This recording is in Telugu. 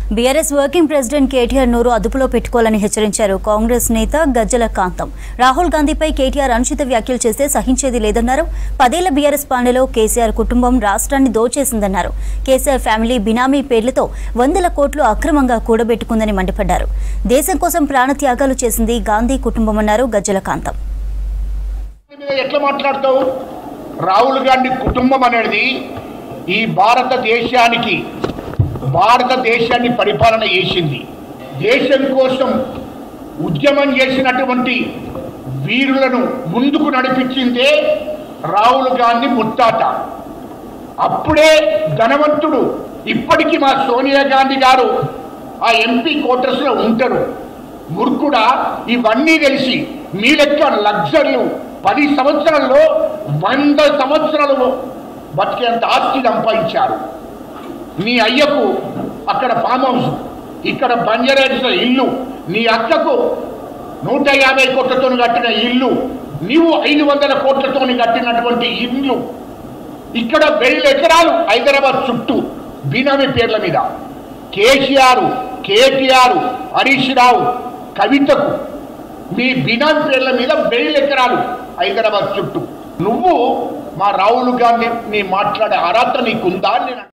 బీఆర్ఎస్ వర్కింగ్ ప్రెసిడెంట్ కేటీఆర్ నోరు అదుపులో పెట్టుకోవాలని హెచ్చరించారు కాంగ్రెస్ నేత గజ్జల కాంతం. రాహుల్ గాంధీపై కేటీఆర్ అనుచిత వ్యాఖ్యలు చేస్తే సహించేది లేదన్నారు. 10 ఏళ్ల బీఆర్ఎస్ పాలనలో కేసీఆర్ కుటుంబం రాష్ట్రాన్ని దోచేసిందన్నారు. కేసీఆర్ ఫ్యామిలీ బినామీ పేర్లతో వందల కోట్లు అక్రమంగా కూడబెట్టుకుందని మండిపడ్డారు. దేశం కోసం ప్రాణత్యాగాలు చేసింది గాంధీ కుటుంబమన్నారు గజ్జల కాంతం. ఎట్లా మాట్లాడతావు? రాహుల్ గాంధీ కుటుంబం అనేది ఈ భారతదేశాన్ని పరిపాలన చేసింది. దేశం కోసం ఉద్యమం చేసినటువంటి వీరులను ముందుకు నడిపించిందే రాహుల్ గాంధీ ముత్తాత. అప్పుడే ధనవంతుడు. ఇప్పటికీ మా సోనియా గాంధీ గారు ఆ ఎంపీ క్వార్టర్స్లో ఉంటారు. ముర్కుడా ఇవన్నీ తెలిసి మీ లెక్క లగ్జరీలు 10 సంవత్సరాల్లో 100 సంవత్సరాలు బతికేంత ఆస్తి సంపాదించారు. నీ అయ్యకు అక్కడ ఫామ్ హౌస్, ఇక్కడ బంజారాహిల్స్ ఇల్లు, నీ అక్కకు 150 కోట్లతో కట్టిన ఇల్లు, నీవు 500 కోట్లతో కట్టినటువంటి ఇల్లు, ఇక్కడ 1000 ఎకరాలు హైదరాబాద్ చుట్టూ బినామీ పేర్ల మీద. కేసీఆర్, కేటీఆర్, హరీష్ రావు, కవితకు మీ బినామీ పేర్ల మీద 1000 ఎకరాలు హైదరాబాద్ చుట్టూ. నువ్వు మా రాహుల్ గాంధీని మాట్లాడే అర్హత నీకుందా?